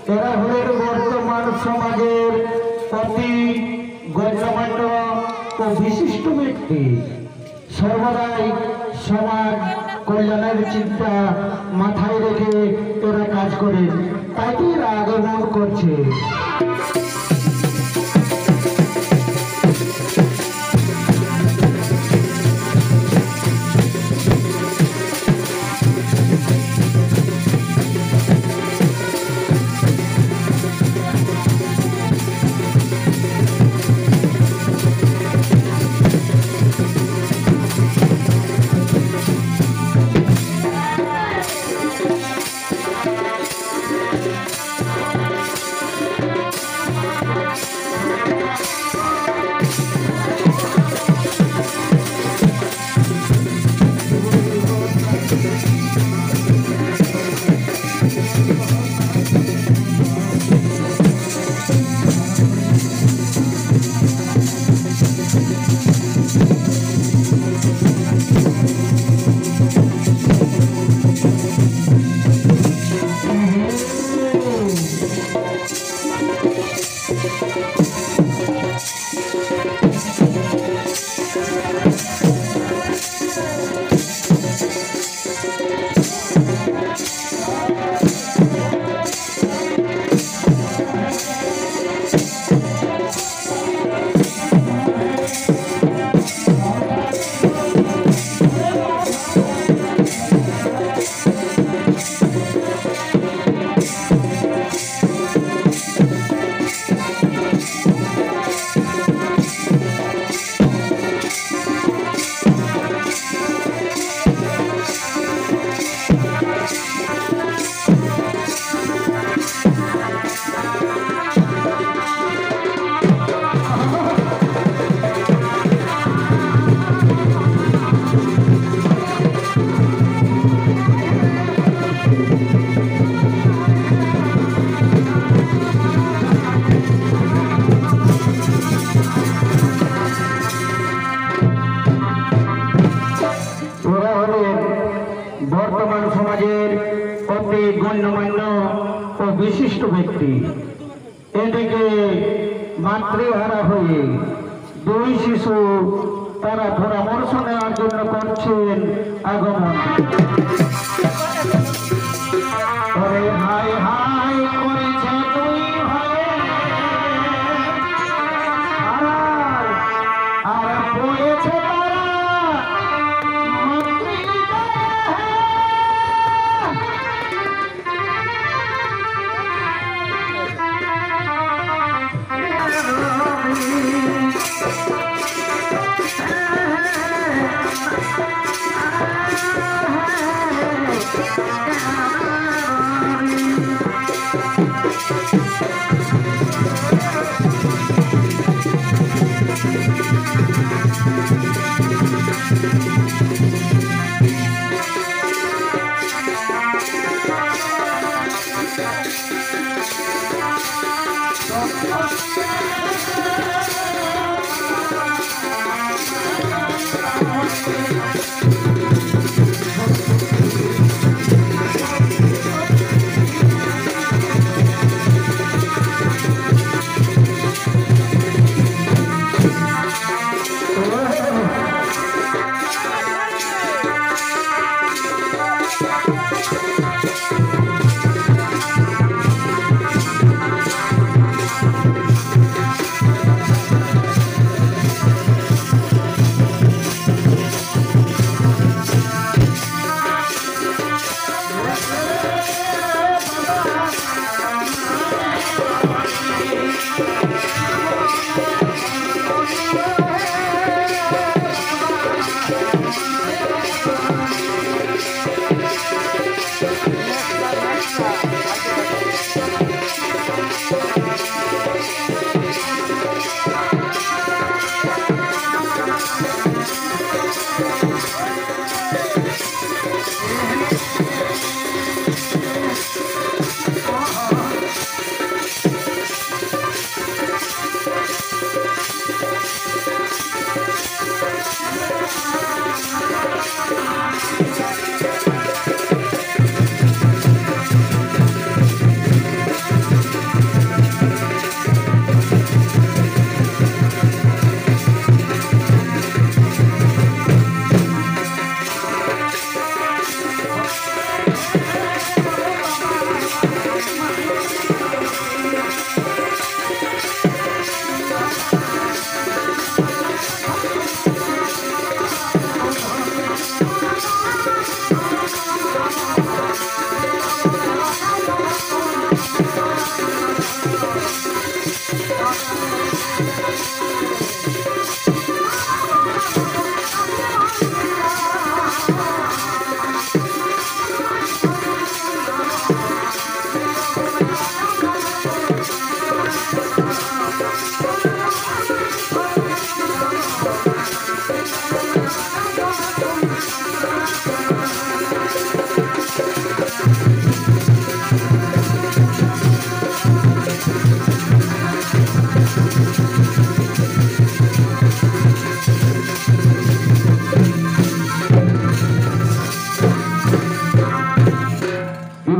এরা হলেন বর্তমান সমাজের অতি গণ্যমান্য ও বিশিষ্ট ব্যক্তি। সর্বদাই সমাজ কল্যাণের চিন্তা মাথায় রেখে এরা কাজ করেন, তাই এরা আগমন করছে। বর্তমান সমাজের অতি গণ্যমান্য ও বিশিষ্ট ব্যক্তি। এদিকে মাতৃহারা হয়ে দুই শিশু তারা পরামর্শ নেওয়ার জন্য করছেন আগমন। হাই হাই করেছে দুই ভাই আর পড়েছে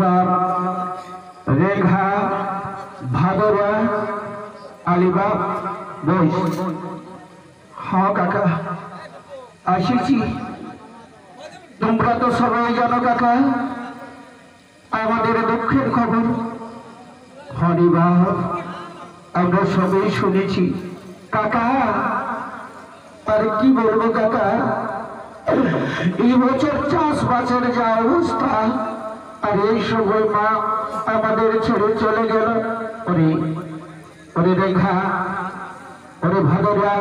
আলিবাব, রেখা, ভাদরা, আলিবাব বইস। হ্যাঁ কাকা, আসিছি। তোমরা তো সবাই জানো কাকা আমাদের দুঃখের খবর। হরিবাহ আমরা সবাই শুনেছি কাকা। আর কি বলবো কাকা, এই বছর চাষবাসের যা অবস্থা, আর এই সময় মা আমাদের ছেড়ে চলে গেল। ওরে ওরে রেখা, ওরে ভাদরা,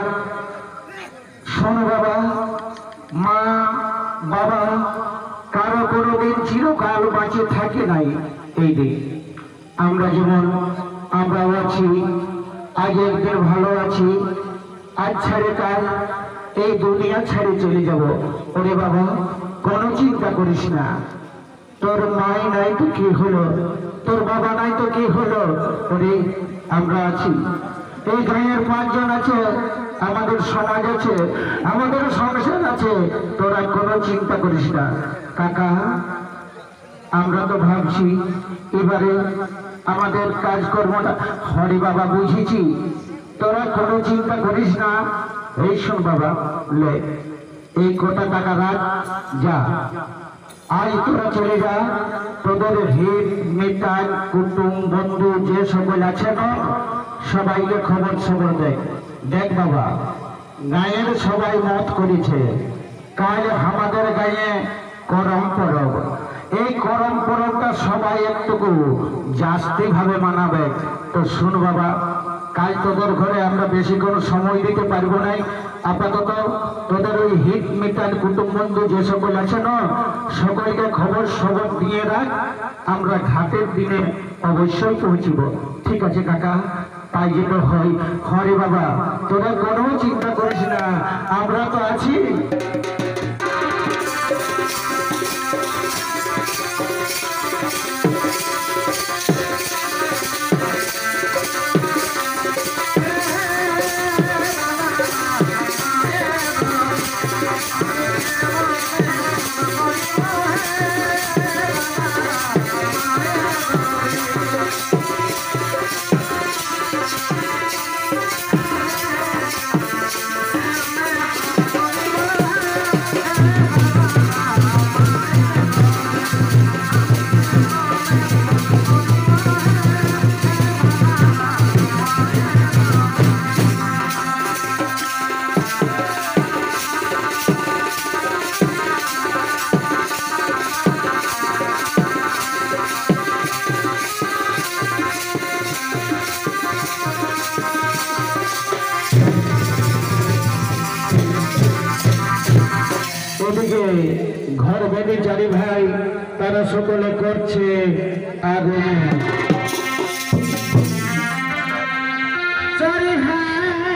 শোনো বাবা, মা বাবা কারো কোনোদিন চিরকাল বাঁচে থাকে নাই। এই দিন আমরা যেমন আমরাও আছি, আজ একদিন ভালো আছি, আজ ছেড়ে কাল এই দুনিয়া ছেড়ে চলে যাব। ওরে বাবা কোনো চিন্তা করিস না, তোর মাই নাই তো কি হলো, তোর বাবা নাই তো কি হলো। ওরে আমরা আছি, এই গাঁয়ের 5 জন আছে, আমাদের সমাজ আছে, আমাদের সংসার আছে, তোরা কোনো চিন্তা করিস না কাকা। আমরা তো ভাবছি এবারে আমাদের কাজকর্মটা হরি বাবা বুঝেছি, তোরা কোনো চিন্তা করিস না। এই শোন বাবা, লে এই কোটা টাকা রাখ, যা আজ তোরা চলে যা, তোদের হিত মিতান কুটুম বন্ধু যে সকল আছে না সবাইকে খবর খবর দেখ। দেখ বাবা, গায়ের সবাই মত করেছে কাল আমাদের গায়ে করম পরব। এই করম পরবটা সবাই একটুকু জাস্তি ভাবে মানাবে। তো শুন বাবা, কাল তোদের ঘরে আমরা বেশি কোনো সময় দিতে পারবো না। আপাতত তোদের ওই হিট মিটার কুটুম বন্ধু যে সকল আছে না সকলকে খবর খবর দিয়ে রাখ, আমরা ঘাটের দিনে অবশ্যই পৌঁছিব। ঠিক আছে কাকা, তাই যেন হয়। হরে বাবা তোরা কোনো চিন্তা করিস না, আমরা তো আছি। ঘর বেদি চারি ভাই তারা সকলে করছে আগুন। চারি ভাই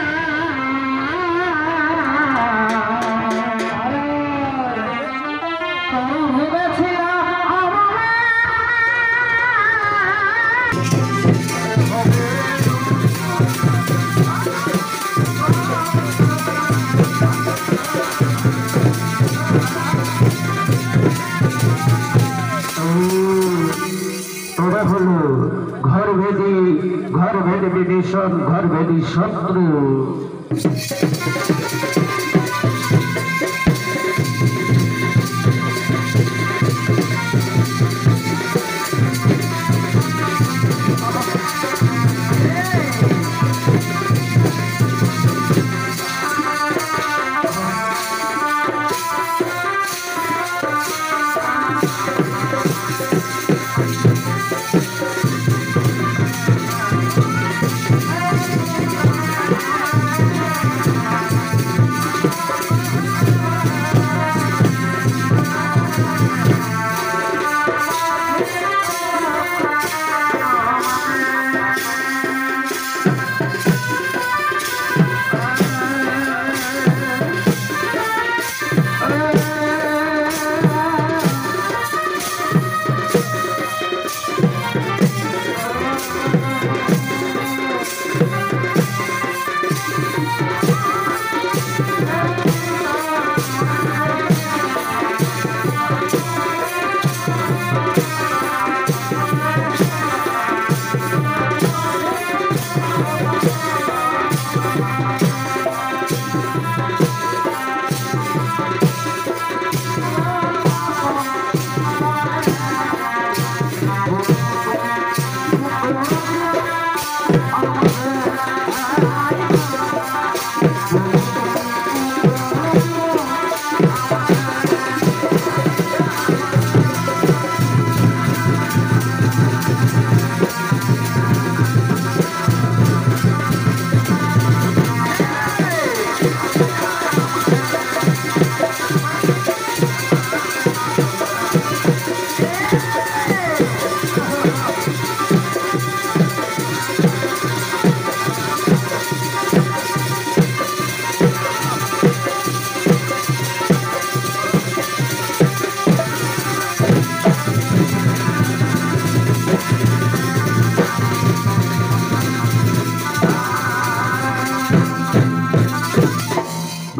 ঘর ভেদে বিভীষণ, ঘর ভেদি শত্রু।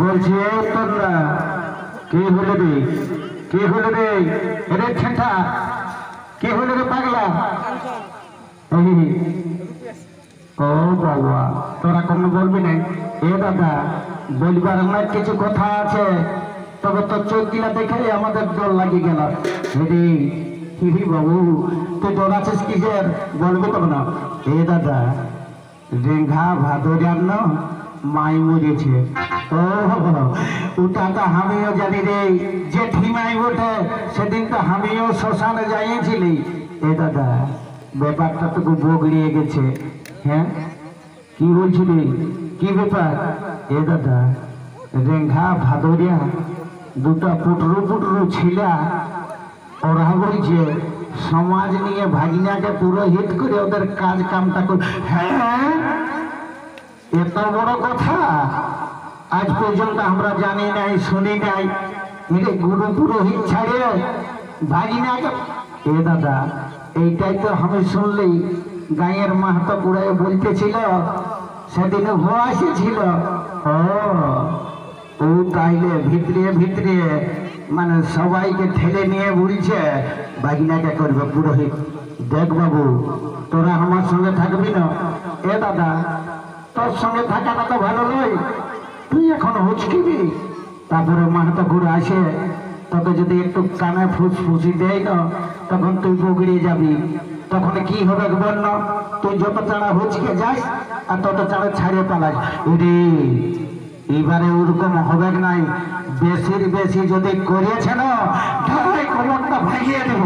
বলছি তোমরা কে হলে রে, কে হলে রে, রে ঠেঠা কে হলে রে পাগলা? ও বাবা, তোরা কোনো বলবি না? এ দাদা, বলবার অনেক কিছু কথা আছে, তবে তোর চোখ দিলা দেখে আমাদের ডর লাগিয়ে গেল। রে বাবু, তুই ডর আছিস কিসের? বলবি তো না। এ দাদা, রেঙ্ঘা ভাদর না মাই মরেছে। ও ওটা তো আমিও জানি রে, যে ঠিমাই ওঠে সেদিন তো আমিও শ্মশানে যাইছিলি। এ দাদা, ব্যাপারটা তো বগড়িয়ে গেছে। হ্যাঁ, কি বলছিলি? কি ব্যাপার? এ দাদা, রেঙ্ঘা ভাদরিয়া দুটা পুটরু পুটরু ছিলা, ওরা বলছে সমাজ নিয়ে ভাগিনাকে পুরো হিট করে ওদের কাজ কামটা করে। হ্যাঁ, এত বড় কথা আজ পর্যন্ত আমরা জানি নাই, শুনি নাই। গুরু পুরোহিত ছাড়িয়ে ভাগিনাকে। এ দাদা, এইটাই তো আমি শুনলি গাঁয়ের মাহাতো পুরাই বলতেছিল, সেদিন ভোয়া এসেছিল। ও তাইলে ভিতরে ভিতরে মানে সবাইকে ঠেলে নিয়ে বলছে বাগিনাকে করবে পুরোহিত। দেখ বাবু, তোরা আমার সঙ্গে থাকবি না? এ দাদা, তোর সঙ্গে থাকাটা তো ভালো নয়, তুই এখন হুচকিবি। তারপরে মাহাতো ঘুরে আসে, তোকে যদি একটু কানে ফুসফুসি দেয় না, তখন তুই বগড়িয়ে যাবি। তখন কি হবে বল না? তুই যত চাড়া হুচকে যাস আর তত চাড়া ছাড়িয়ে পালাস। রে, এবারে ওরকম হবে নাই। বেশির বেশি যদি করিয়েছে না, তাহলে খবরটা ভাগিয়ে দেব।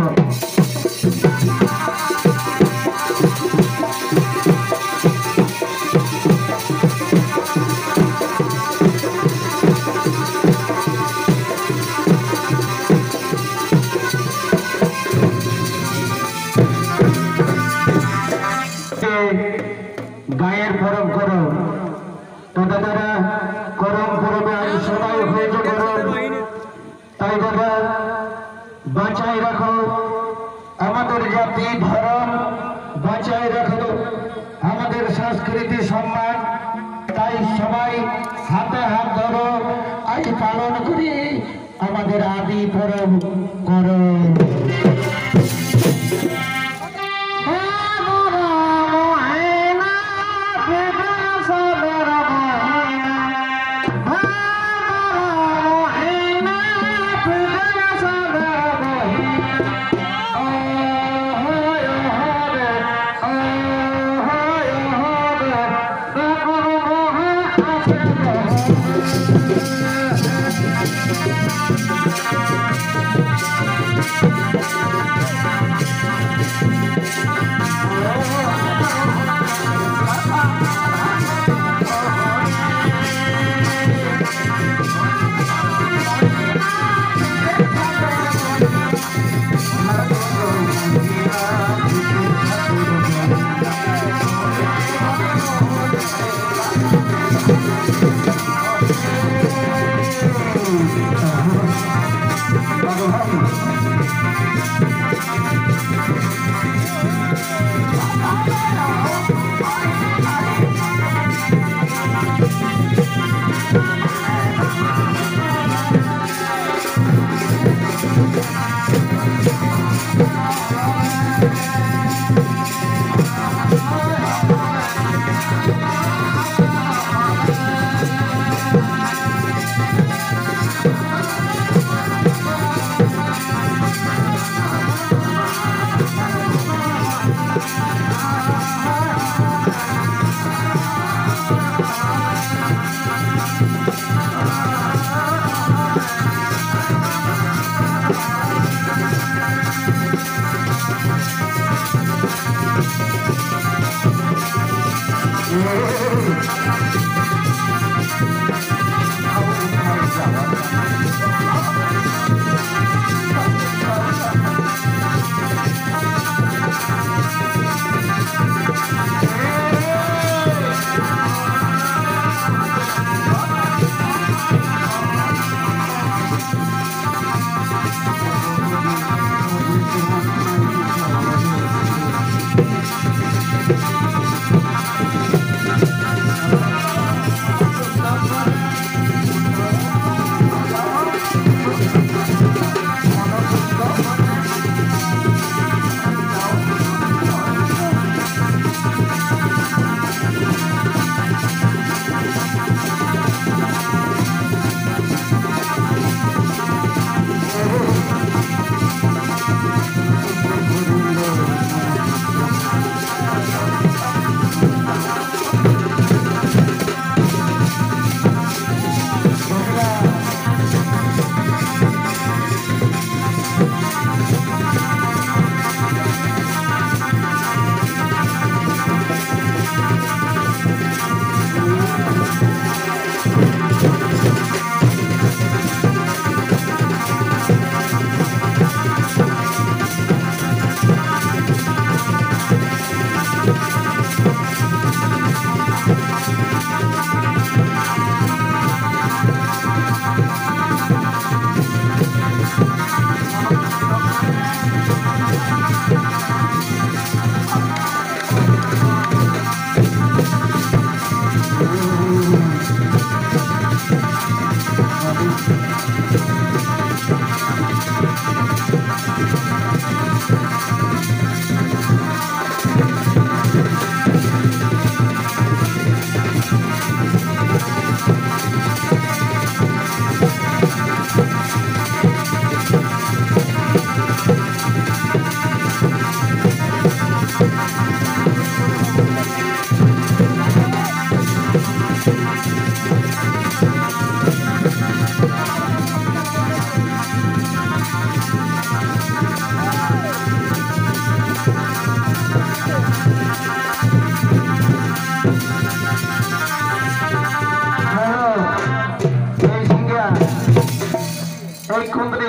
গায়ের পরব করো, তোদের দ্বারা করম পরবে আজ সবাই হয়েছে গরম। তাই দাদা, বাঁচাই রাখো আমাদের জাতি ধর্ম, বাঁচাই রাখো আমাদের সংস্কৃতি সম্মান। তাই সবাই হাতে হাত ধরো, আজ পালন করি আমাদের আদি পরব করো।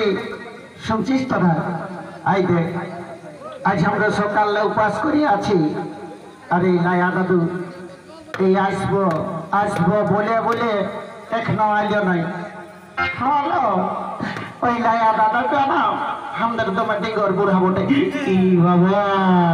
শুনছিস তোরা? আই দেখ, আজ আমরা সকালে উপাস করে আছি। আরে লায়া দাদু এই আসবো আসবো বলে বলে এখনো আইল নাই। হলো ওই লায়া দাদাটা না আমাদের তোমার ডিগর বুড়া বটে। কি বাবা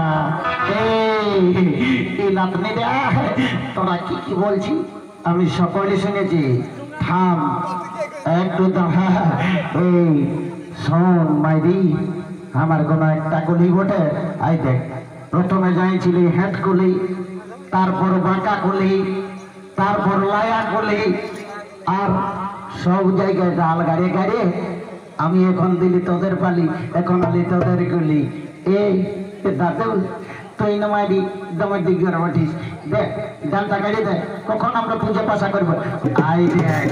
এই নাতনি রে, তোরা কি কি বলছি আমি সকলে শুনেছি। থাম একটু এই শোন মাইরি, আমার কোনো একটা কলি বটে। আই দেখ, প্রথমে যাইছিলি হেঁট কলি, তারপর বাঁকা কলি, তারপর লায়া কলি, আর সব জায়গায় ডাল গাড়িয়ে গাড়িয়ে আমি এখন দিলি তোদের পালি, এখন আলি তোদের গলি। এই দাদু তুই নমাইরি দমের দিক বটিস, দেখ ডালটা গাড়ি দেখ, কখন আমরা পূজা পাশা করবো। আই দেখ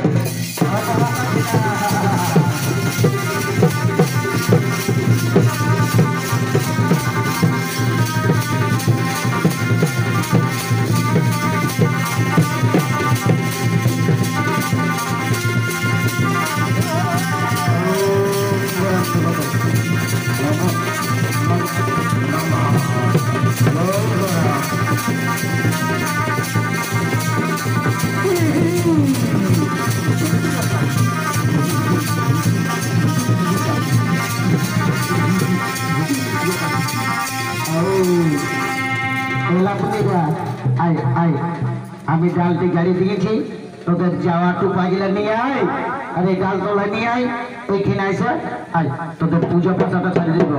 আমি ডালটি গাড়ি দিয়েছি, তোদের যাওয়া টুপাগুলা নিয়ে আয়, আর এই ডাল তোলা নিয়ে আয়, ওইখানে আসে আয় তোদের পুজো পাশাটা ছাড়িয়ে দিব।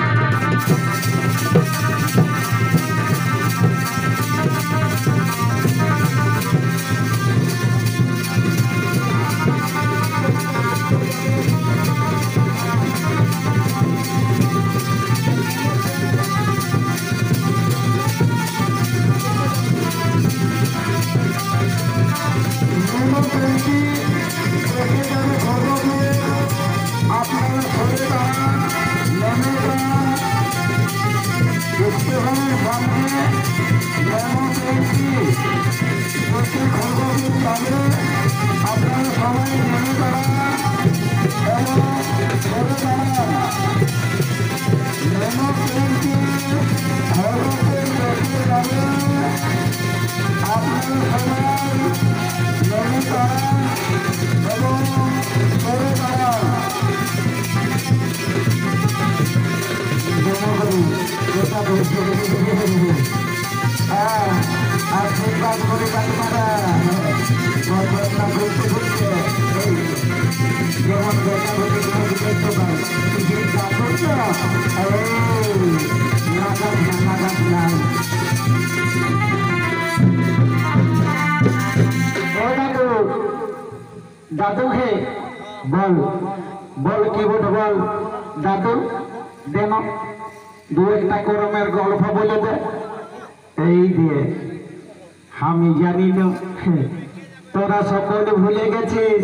দাদু হে বল বল কি বলতে বল দাদু, দেন দু একটা করমের গল্প বলে দে। এই দিয়ে আমি জানি না তোরা সকলে ভুলে গেছিস।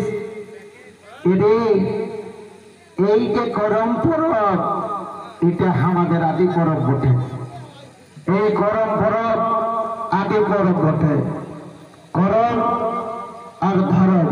এরে এই যে করম পরব, এটা আমাদের আদি পরব বটে। এই করম পরব আদি পরব বটে। করম আর ধরম,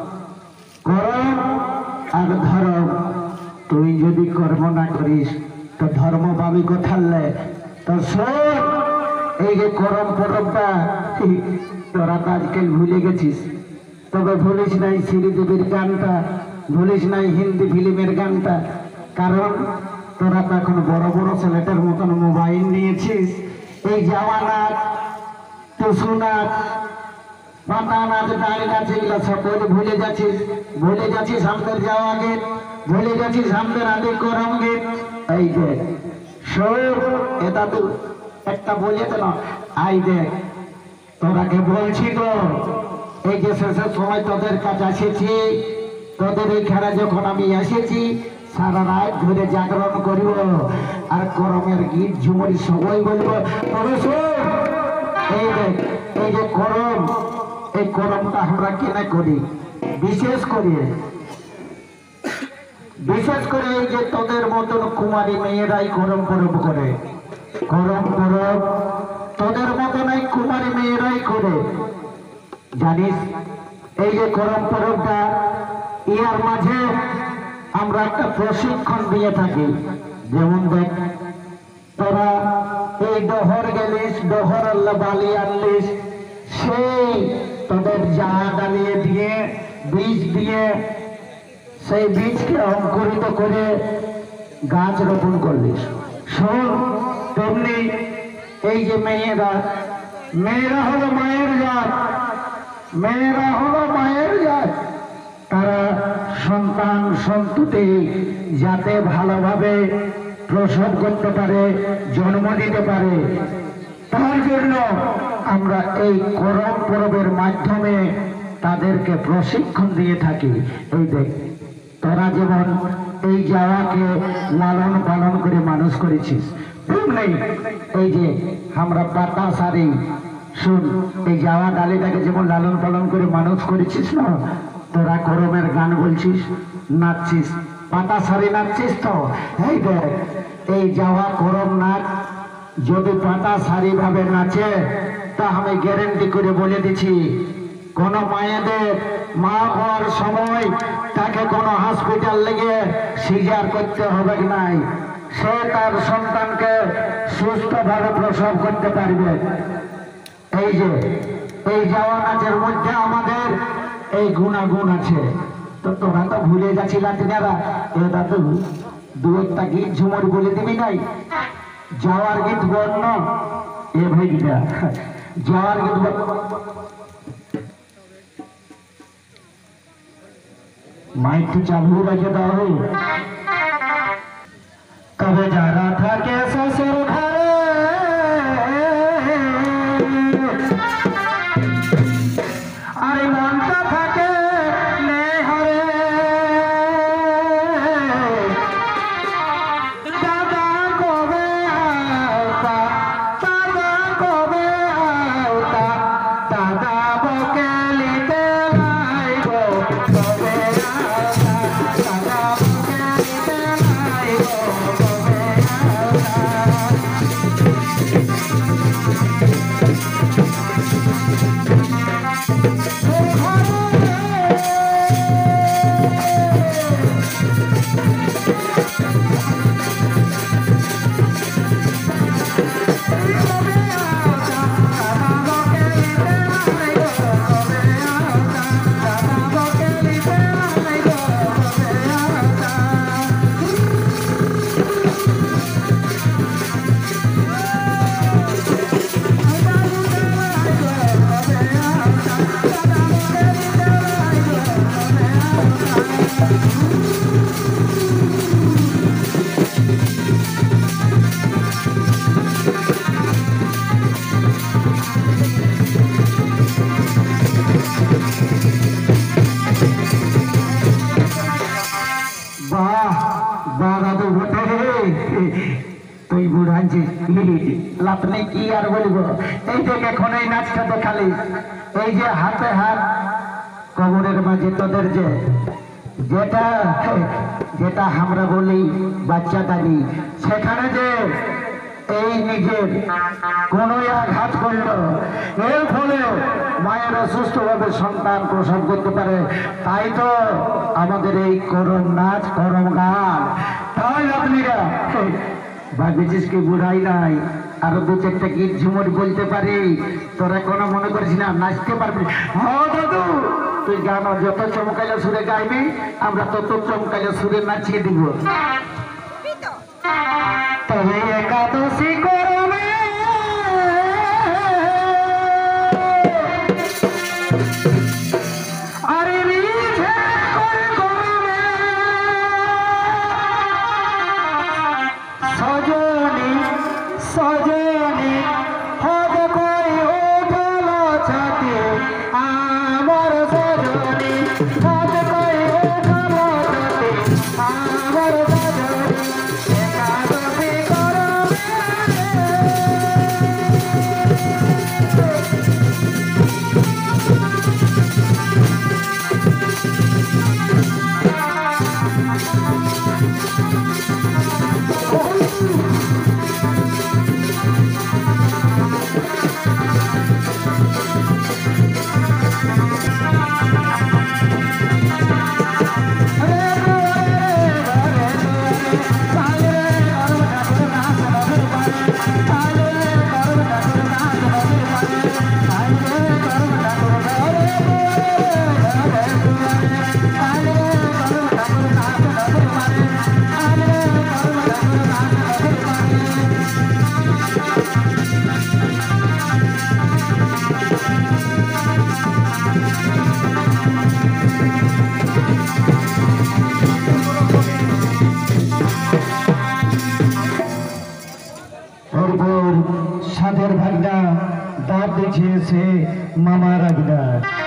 করম আর ধরম, তুই যদি কর্ম না করিস তো ধর্ম পাবি কোথালে? তো শোন, এই যে করম পরবটা তোরা তো আজকাল ভুলে গেছিস। তবে ভুলিস নাই শ্রীদেবীর গানটা, ভুলিস নাই হিন্দি ফিল্মের গানটা, কারণ তোরা তো এখন বড় বড় ছেলেটার মতন মোবাইল নিয়েছিস। এই জামা নাচ, টুসু নাচ, পাতা নাচ, দাঁড়ি নাচ, এগুলো সকল ভুলে যাচ্ছিস। ভুলে যাচ্ছিস আমাদের যাওয়া গীত, ভুলে যাচ্ছিস আমাদের আদি করম গীত। এই দেখ সব এটা তো একটা বলে তো না। আই দেখ তোরাকে বলছি তো, এই যে শেষের সময় তোদের কাছে এসেছি, তোদের এইখানে যখন আমি এসেছি সারা রাত ধরে জাগরণ করিব আর করমের গীত ঝুমরি সবাই বলবো। তবে শোন, এই দেখ এই যে করম, এই করমটা আমরা কেন করি? বিশেষ করে এই যে তোদের মতন কুমারী মেয়েরাই করম পরব করে। করম পরব তোদের মতন এই কুমারী মেয়েরাই করে। জানিস এই যে করম পরবটা ইয়ার মাঝে আমরা একটা প্রশিক্ষণ দিয়ে থাকি। যেমন দেখ, তোরা এই ডহর গেলিস, ডহর আল্লাহ বালি আনলিস, সেই তোদের জাহা ডালিয়ে দিয়ে বীজ দিয়ে সেই বীজকে অঙ্কুরিত করে গাছ রোপণ করলিস। শোন, তেমনি এই যে মেয়েরা হলো মায়ের জাত, মেয়েরা হলো মায়ের জাত। তারা সন্তান সন্ততি যাতে ভালোভাবে প্রসব করতে পারে, জন্ম দিতে পারে, তার জন্য আমরা এই করম পরবের মাধ্যমে তাদেরকে প্রশিক্ষণ দিয়ে থাকি। এই দেখ, তোরা যেমন এই জাওয়াকে লালন পালন করে মানুষ করেছিস, তেমনি এই যে আমরা পাতা সারি, শুন, এই জাওয়া ডালিটাকে যেমন লালন পালন করে মানুষ করেছিস না, তোরা করমের গান বলছিস, নাচছিস, পাতা সারি নাচছিস। তো এই দেখ, এই জাওয়া করম নাচ যদি পাতা সারি ভাবে নাচে, তা আমি গ্যারেন্টি করে বলে দিচ্ছি, কোন মায়েদের মা হওয়ার সময় তাকে কোনো হসপিটাল লেগে সিজার করতে হবে নাই, সে তার সন্তানকে সুস্থভাবে প্রসব করতে পারবে। এই যে এই যাওয়া নাচের মধ্যে আমাদের এই গুণাগুণ আছে। তো তোরা তো ভুলে যাচ্ছি লাতিনারা, এটা তো দু একটা গীত ঝুমর বলে দিবি নাই। যাওয়ার গীত বর্ণ এ ভাইটা, যাওয়ার গীত মাইক তো চালু রেখে দাও। তবে যারা থাকে শ্বশুর ঘরে, আর মনটা থাকে নেহরে, দাদা কবে আওতা, দাদা কবে আওতা, দাদা বকেলিতে লাইব কবে আওতা, দাদা বকেলিতে লাইব কবে তুই বুড়াচ্ছিস লাপনে কি আর বলবো। এই দেখ, এখন এই নাচটা দেখালি, এই যে হাতে হাত কবরের মাঝে তোদের যে যেটা যেটা আমরা বলি বাচ্চা দানি, সেখানে যে এই নিজের কোন আঘাত করলো, এর ফলে মায়ের সুস্থভাবে সন্তান প্রসব করতে পারে। তাই তো আমাদের এই করম নাচ, করম গান। তাই আপনিরা ভাবিছিস কি বুড়াই নাই, আরো দু চারটা গীত ঝুমুর বলতে পারি, তোরা কোনো মনে করিস না নাচতে পারবি। হ্যাঁ দাদু, তুই গান যত চমকাইলে সুরে গাইবি, আমরা তত চমকাইলে সুরে নাচিয়ে দিব। তবে একাদশী করমে আরে বিঝে করে করমে সজনী সজনী হবে কই উঠল ছাতি, আমার সজনী হবে কই উঠল ছাতি, আমার সজনী একাদশী করমে। সাধের ভাগনা দাঁত দেখিয়েছে মামা রাগনা।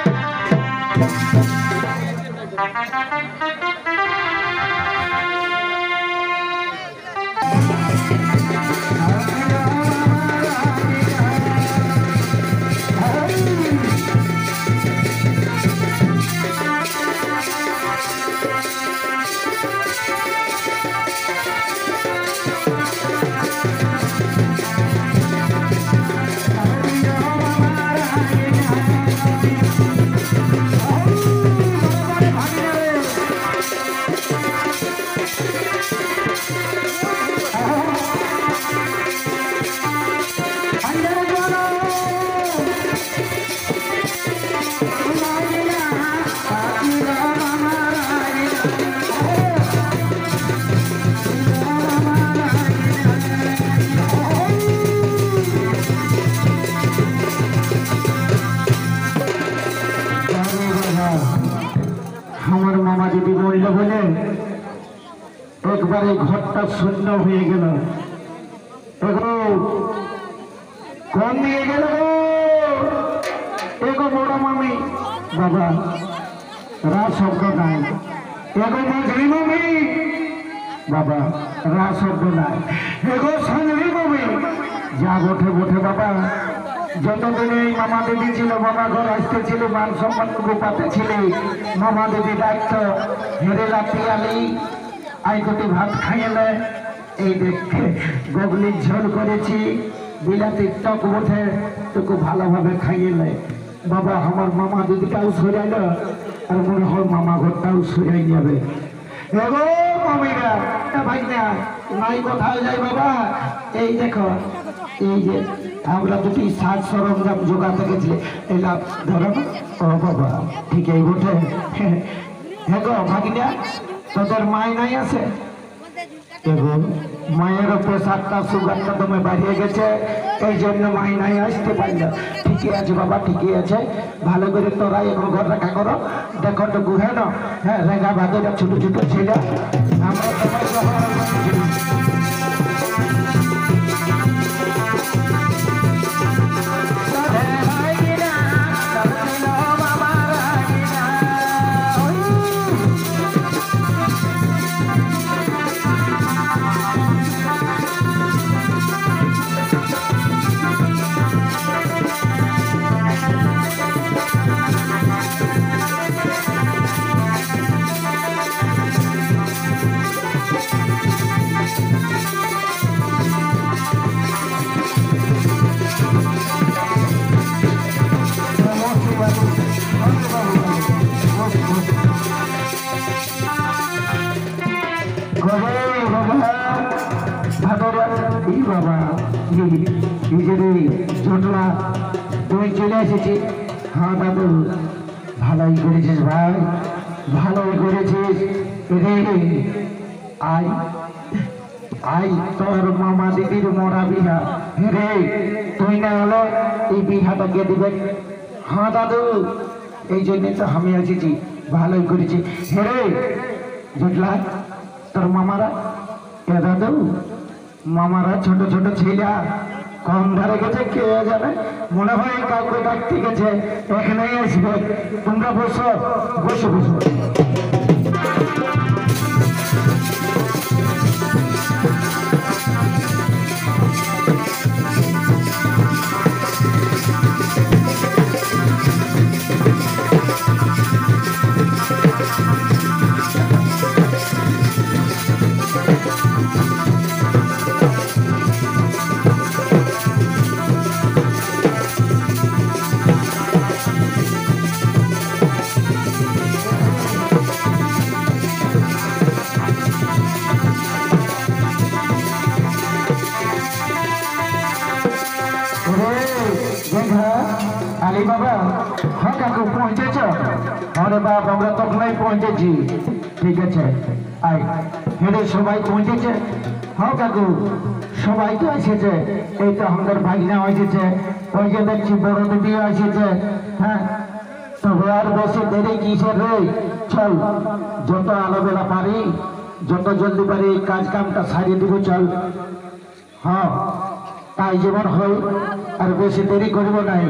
আমার মামা দিদি বলল বলে একবারে ঘরটা শূন্য হয়ে গেল। কোন দিয়ে গেল এগো বড় মামি বাবা রা শব্দ নাই। এগো মাঝি মামি বাবা রা শব্দ নাই। এগো সাংরি মামি যা বঠে বঠে বাবা। যতদিন এই মামা দিদি ছিল মামা ঘর আসতেছিল মান সম্মান গোপাতে ছিল মামা দিদি ডাকত হেরে লাতিয়ালি আইকটি ভাত খাইলে এই দেখে গগলির ঝোল করেছি বিলাতির টক বঠে তোকে ভালোভাবে খাইলে বাবা। আমার মামা দিদিটাও সরাইল আর মনে হয় মামা ঘরটাও সরাই যাবে। এগো মামিরা ভাই না নাই কোথায় যাই বাবা। এই দেখো এই যে আমরা দুটি সাজ সরঞ্জাম জোগাতে গেছি এলাম ধরো। ও বাবা ঠিক এই বটে। হ্যাঁ গো ভাগিনা তোদের মায় নাই আছে? এবং মায়ের প্রেসারটা সুগারটা দমে বাড়িয়ে গেছে এই জন্য মাই নাই আসতে পারল। ঠিকই আছে বাবা ঠিকই আছে। ভালো করে তোরা এখন ঘর রাখা করো। দেখো তো গুহে না হ্যাঁ রেগা ভাগেরা ছোট ছোট ছিল আমরা বাবা জটলা তুই চলে এসেছি। হ্যাঁ দাদু ভালোই করেছিস ভাই ভালোই করেছিস রে। আই আই তোর মামা দিদির মরা বিহা রে তুই না হলো এই বিহাটা কে দিবে? হ্যাঁ দাদু এই জন্যই তো আমি এসেছি ভালোই করেছি রে। জটলা তোর মামারা এ দাদু মামারা ছোট ছোট ছেলে কম ধারে গেছে কে জানে মনে হয় কাউকে ডাকতে গেছে এখানেই আসবে। তোমরা বসো বসো বসো। আলী বাবা হ্যাঁ কাকু পৌঁছেছ? আরে বাপ আমরা তখনই পৌঁছেছি। ঠিক আছে আয় হেরে সবাই পৌঁছেছে? হ্যাঁ কাকু সবাই তো এসেছে। এই তো আমাদের ভাগনাও এসেছে ওই যে দেখছি বড় দিদিও এসেছে। হ্যাঁ তবে আর বেশি দেরি কিসের রে চল যত আলোবেলা পারি যত জলদি পারি এই কাজ কামটা সারিয়ে দিব চল। হ্যাঁ তাই যেমন হয়, আর বেশি দেরি করব নাই।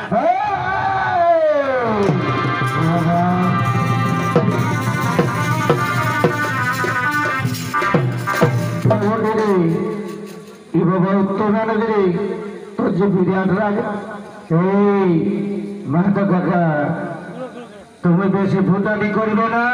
বাবা উত্তর রে তোর যে বিরাট রাগ। এই মাহাতো কাকা, তুমি বেশি ভুটানি করবে না।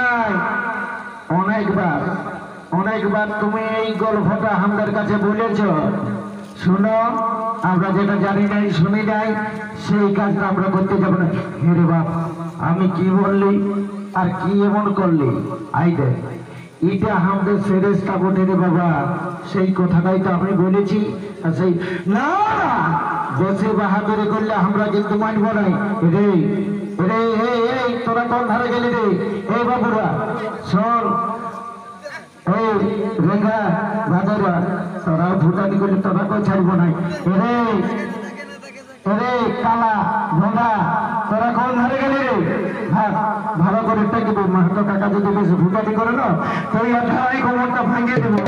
অনেকবার তুমি এই গল্পটা আমাদের কাছে বলেছ। শুনো, আমরা যেটা জানি নাই শুনি নাই সেই কাজটা আমরা করতে যাবো না। হেরে বাপ, আমি কি বললি আর কি এমন করলি? আই দেখ, এটা আমাদের ফেরেশতা বটে রে বাবা, সেই কথাটাই তো আমি বলেছি। আর সেই না বেশি বাহাদুরি করলে আমরা কিন্তু মানব নাই রে। রে এই তোরা কোন ধারে গেলি রে? এই বাবুরা শোন, এই রেঙ্গা ভাদরা, তোরা ভুটানি করলে তোরাকেও ছাড়বো নাই রে। রে কালা ভোঁদা, তোরা কোন ধারে গেলি রে? ভালো করে টেকবো। মাহাতো কাকা যদি বেশি ভুটানি করে না, তুই আঠাই কোমরটা ভাঙিয়ে দেবো।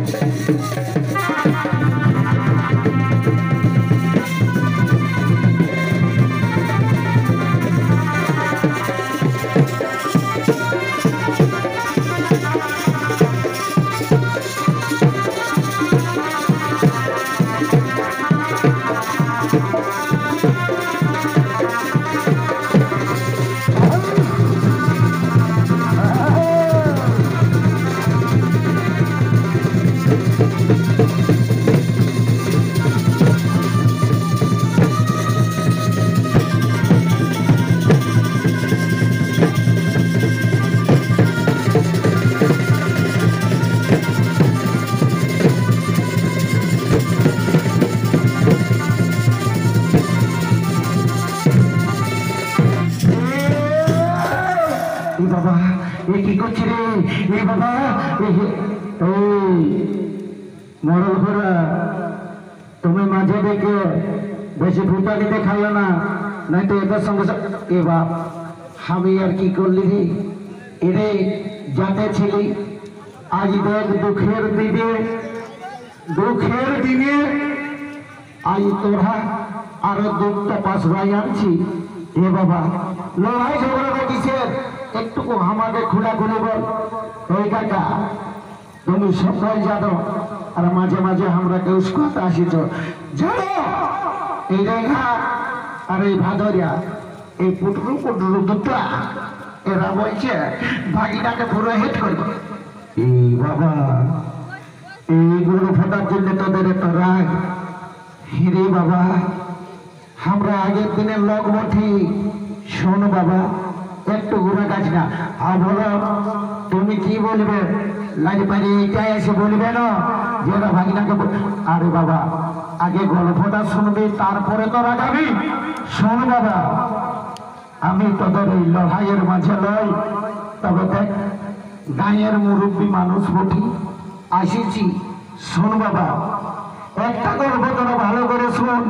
কি করছি রে? এই বাবা, মরল ঘোরা, তুমি মাঝে দেখে বেশি ভুটানি দেখাইও না, নাই তো এদের সঙ্গে। এ বাপ, আমি আর কি করলি রে? এরে যাতে ছিলি, আজ দেখ দুঃখের দিনে আজ তোরা আরো দুঃখটা পাশ ভাই আনছি। এ বাবা, লড়াই ঝগড়া কিসের? একটুকু আমাকে খোলাখুলি বল। এই কাকা, তুমি সবাই জানো, আর মাঝে মাঝে আমরা কেউ কথা আসিছ জানো। এই রেখা আর এই ভাদরিয়া, এই পুটরু দুটা, এরা বলছে ভাগিটাকে পুরো হেট করবে। এই বাবা, এইগুলো ফোটার জন্য তোদের এত রাগ? হিরে বাবা, আমরা আগের দিনের লোক বঠি। শোনো বাবা, একটু ঘুরে গাছ না বলো, তুমি কি বলবে? লাইন পাড়ি এইটাই এসে বলবে না যে ওরা ভাগিনাকে। আরে বাবা, আগে গল্পটা শুনবি, তারপরে তোরা যাবি। শোন বাবা, আমি তোদের এই লড়াইয়ের মাঝে লই, তবে দেখ গাঁয়ের মুরব্বী মানুষ বটি আসিছি। শোন বাবা, একটা গল্প তোরা ভালো করে শোন।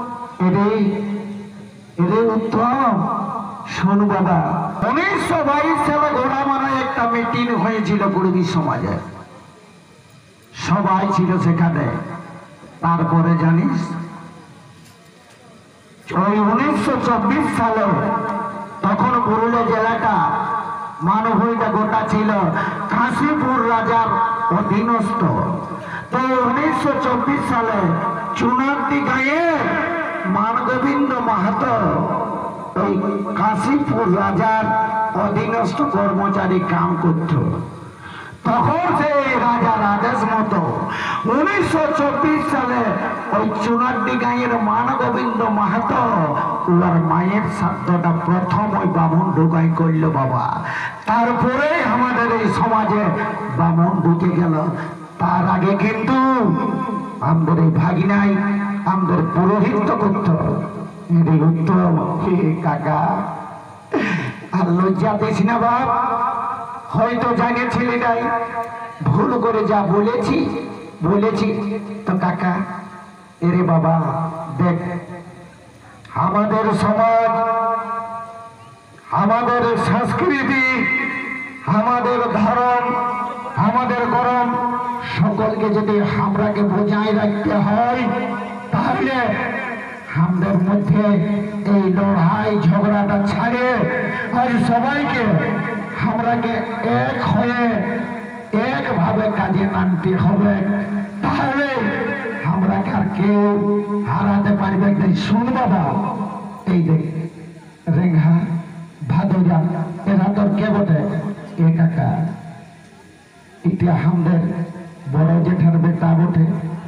এরে উত্তম, শোন বাবা, 1922 সালে ঘোড়া মারায় একটা মিটিং হয়েছিল কুড়বি সমাজে, সবাই ছিল সেখানে। তারপরে জানিস, ওই 1924 সালে তখন পুরুলিয়া জেলাটা মানভূমিটা গোটা ছিল কাশীপুর রাজার অধীনস্থ। তো 1924 সালে চুনারদি গাঁয়ের মানগোবিন্দ মাহাতো ওই কাশীপুর রাজার অধীনস্থ কর্মচারী কাম করত। তখন সেই রাজার আদেশ মতো 1924 সালে ওই চুনারদি গাঁয়ের মানগোবিন্দ মাহাতো ওর মায়ের শ্রাদ্ধটা প্রথম ওই বামুন ঢুকাই করলো বাবা। তারপরে আমাদের এই সমাজে বামুন ঢুকে গেল। তার আগে কিন্তু আমাদের এই ভাগিনাই আমাদের পুরোহিত করত। উত্তম কাকা, আর লজ্জা দিস না বাপ, হয়তো জানিয়েছিলি নাই, ভুল করে যা বলেছি তো কাকা। এরে বাবা দেখ, আমাদের সমাজ, আমাদের সংস্কৃতি, আমাদের ধর্ম, আমাদের গরম সকলকে যদি আমরাকে বজায় রাখতে হয়, তাহলে আমাদের মধ্যে এই লড়াই ঝগড়াটা ছাড়ে আর সবাইকে আমরাকে এক হয়ে একভাবে কাজে নামতে হবে, তাহলে আমরা আর কেউ হারাতে পারবে না। শুন বাবা, এই দেখ রেঙ্গা ভাদুরা এরা তোর কে বটে? এ কাকা, এটা আমাদের বড় জেঠার বেটা বটে।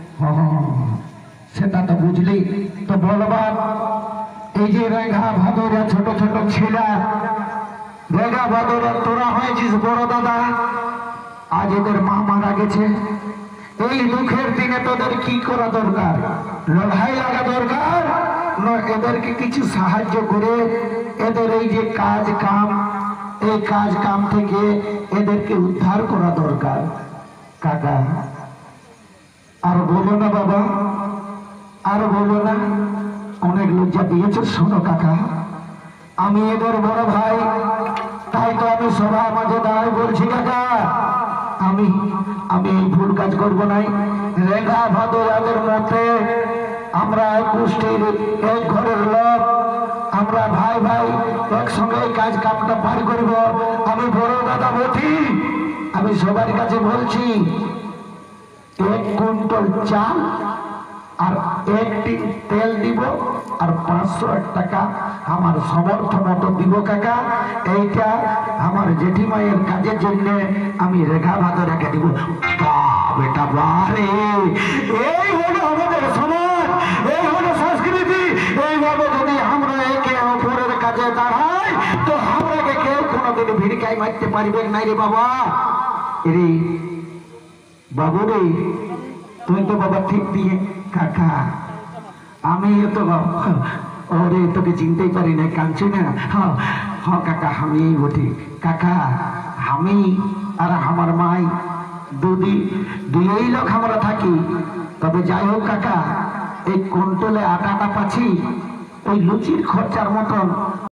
সেটা তো বুঝলি তো বলবার। এই যে রেঙ্গা ভাদুরা ছোট ছোট ছেলে, রেঙ্গা ভাদুরা তোরা হয়েছিস বড় দাদা, আজ এদের মা মারা গেছে। এই দুঃখের দিনে তোদের কি করা দরকার? লড়াই লাগা দরকার না এদেরকে কিছু সাহায্য করে এদের এই যে কাজ কাম, এই কাজ কাম থেকে এদেরকে উদ্ধার করা দরকার। কাকা আর বলো না বাবা, আর বলো না, অনেক লজ্জা দিয়েছ। শোনো কাকা, আমি এদের বড় ভাই, তাই তো আমি সবার মাঝে দাঁড়াই বলছি কাকা, আমি আমি এই ভুল কাজ করবো নাই। রেখা ভাদুরাদের মধ্যে আমরা এক গোষ্ঠীর এক ঘরের লোক, আমরা ভাই ভাই একসঙ্গে এই কাজ কামটা পার করব। আমি বড় দাদা বটি, আমি সবার কাছে বলছি 1 কুইন্টাল চাল আর 1 টিন তেল দিব আর 500 টাকা আমার সমর্থ মতো দিব কাকা। এইটা আমার জেঠিমায়ের কাজের জন্য আমি রেখা ভাদুরাকে দিব। বেটা বারে, এই হলো আমাদের সমাজ, এই হলো সংস্কৃতি। এইভাবে যদি আমরা একে অপরের কাজে দাঁড়াই তো আমরাকে কেউ কোনোদিন ভিড়কাই মারতে পারবে না রে বাবা। রে বাবু রে, তুই তো বাবা ঠিক দিয়ে কাকা, আমি তো ওরে তোকে চিনতেই পারি না, কাঁদছি না। হ্যাঁ কাকা, আমি এই বটি কাকা, আমি আর আমার মাই দুই লোক আমরা থাকি। তবে যাই হোক কাকা, এই কন্ট্রোলে আটাটা পাচ্ছি ওই লুচির খরচার মতন